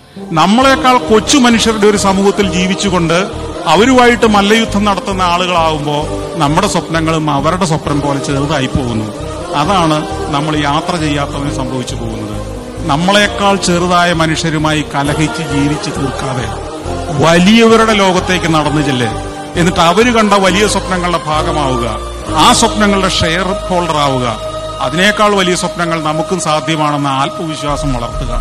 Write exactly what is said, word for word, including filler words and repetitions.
നമ്മളെക്കാൾ കൊച്ചു മനുഷ്യരുടെ ഒരു സമൂഹത്തിൽ ജീവിച്ചുകൊണ്ട് അവരുമായിട്ട് മല്ലയുദ്ധം നടത്തുന്ന ആളുകളാവുമ്പോൾ നമ്മുടെ സ്വപ്നങ്ങളും അവരുടെ സ്വപ്നം പോലെ ചെറുതായി പോകുന്നു. അതാണ് നമ്മൾ യാത്ര ചെയ്യാത്തവന് സംഭവിച്ചു പോകുന്നത്. നമ്മളെക്കാൾ ചെറുതായ മനുഷ്യരുമായി കലഹിച്ച് ജീവിച്ച് തീർക്കാതെ വലിയവരുടെ ലോകത്തേക്ക് നടന്നു ചെല്ല്. എന്നിട്ട് അവര് കണ്ട വലിയ സ്വപ്നങ്ങളുടെ ഭാഗമാവുക, ആ സ്വപ്നങ്ങളുടെ ഷെയർ ഹോൾഡർ ആവുക. അതിനേക്കാൾ വലിയ സ്വപ്നങ്ങൾ നമുക്കും സാധ്യമാണെന്ന ആത്മവിശ്വാസം വളർത്തുക.